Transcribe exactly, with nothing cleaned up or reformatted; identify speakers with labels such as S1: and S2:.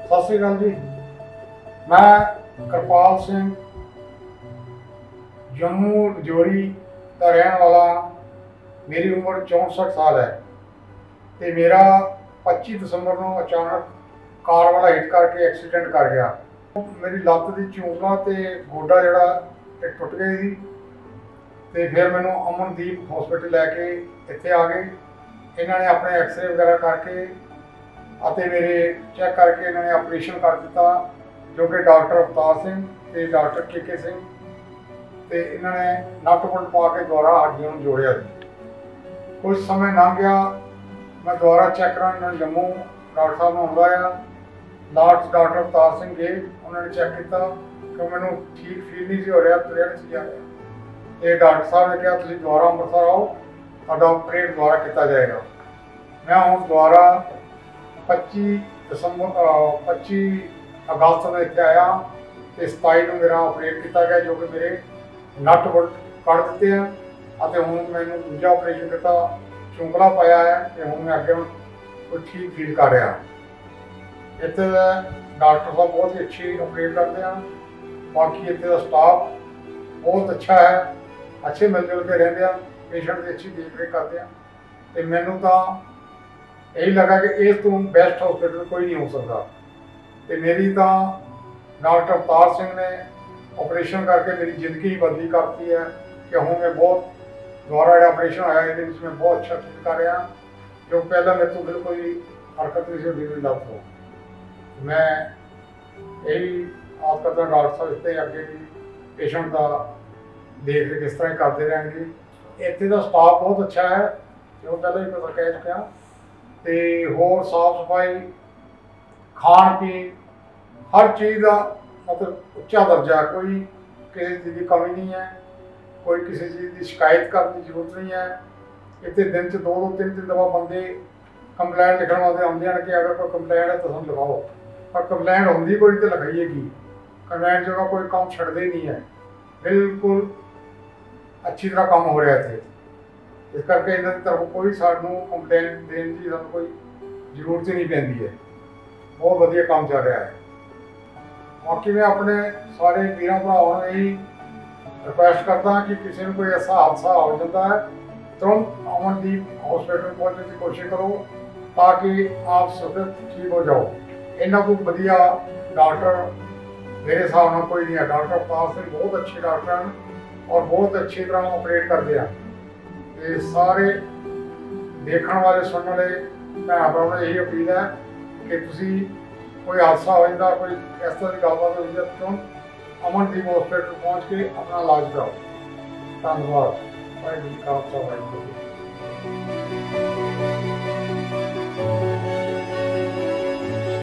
S1: सत श्री अकाल जी। मैं कृपाल सिंह जम्मू रजौरी का रहने वाला। मेरी उम्र चौंसठ साल है तो मेरा पच्चीस दिसंबर को अचानक कार वाला हिट करके एक्सीडेंट कर गया। मेरी लत्त की चूंगला तो गोडा जड़ा टुट गई थी। तो फिर मैनू अमनदीप हॉस्पिटल लैके इत्थे आ गए। इन्होंने अपने एक्सरे वगैरह करके ਅਤੇ मेरे चैक करके इन्होंने ऑपरेशन कर दिता, जो कि डॉक्टर अवतार सिंह ते डॉक्टर के के सिंह ते इन्होंने नट बोल्ट पा के दोबारा हड्डियों में जोड़िया। कुछ समय लंघ गया, मैं दोबारा चैक करा इन्होंने जम्मू डॉक्टर साहब ने बुलाया। लास्ट डॉक्टर अवतार सिंह गए, उन्होंने चैक किया कि मैनू ठीक फील नहीं सी हो रहा, तुरिया नहीं सी जा रहा। ये डॉक्टर साहब ने कहा तुसीं दोबारा अमृतसर आओ, तुहाडा ऑपरेट दोबारा किया जाएगा। मैं हूँ दोबारा पच्ची दिसंबर पच्ची अगस्त में इतने आया तो सताई को मेरा ऑपरेट किया गया, जो कि मेरे नट बोल्ट कट दिते हैं। हूँ मैंने दूजा ऑपरेशन किया, चुंगला पाया है तो हूँ मैं अगे कुछ ठीक फील कर रहा। इतने डॉक्टर साहब बहुत ही अच्छी ऑपरेट करते हैं। बाकी इतने का स्टाफ बहुत अच्छा है, अच्छे मिलजुल के रहते हैं, पेशेंट की अच्छी देख रेख करते हैं। तो मैनू तो यही लगा कि इस तो बेस्ट हॉस्पिटल कोई नहीं हो सकता। तो मेरी तो डॉक्टर अवतार सिंह ने ऑपरेशन करके मेरी जिंदगी ही बदली करती है कि हूँ मैं बहुत दोबारा जो ऑपरेशन आया ये मैं बहुत अच्छा फील कर रहा। जो पहले मेरे तो बिल्कुल ही हरकत नहीं सी मेरी लत हो। मैं यही आस करता डॉक्टर साहब इससे अगे भी पेशेंट का देख रेख इस तरह करते रहेंगे। इतने का स्टाफ बहुत अच्छा है, जो पहले ही मैं कह चुका। तो होर साफ सफाई, खान पीन, हर चीज़ का मतलब उच्चा दर्जा, कोई किसी चीज़ की कमी नहीं है, कोई किसी चीज़ की शिकायत करने की जरूरत नहीं है। इतने दिन से दो दो तीन तीन दफा बंदे कंप्लेंट लिखने वास्ते आते हैं कि अगर कोई कंप्लेंट है तो हम लिखाओ, पर कंप्लेंट होंगी कोई तो लिखाइएगी। कंप्लेंट जगह कोई काम छड़ते ही नहीं है, बिल्कुल अच्छी तरह काम हो रहा थे। इस करके इन्हों की तरफ कोई सानू कंप्लेंट देने की सानू कोई जरूरत ही नहीं पैंती है। बहुत वधिया काम चल रहा है। बाकी मैं अपने सारे वीर भरावां नूं यही रिक्वेस्ट करता कि किसी ने कोई ऐसा हादसा हो जाता है तुरंत अमनदीप हॉस्पिटल पहुँचने की कोशिश करो, ताकि आप सुरक्षित ठीक हो जाओ। इन्हों को वधिया डॉक्टर मेरे हिसाब से कोई नहीं है। डॉक्टर अवतार सिंह बहुत अच्छे डॉक्टर हैं और बहुत अच्छी तरह ऑपरेट करते हैं। ये सारे देखने वाले सुनने वाले भैन भरावां नूं यही अपील है कि तुसी कोई हादसा हो जाता, कोई इस तरह की गलबात हो जाए तो अमनदीप हॉस्पिटल पहुँच के अपना इलाज कराओ। धन्यवाद। वाहिगुरू जी का खालसा वाहिगुरू जी की फतेह।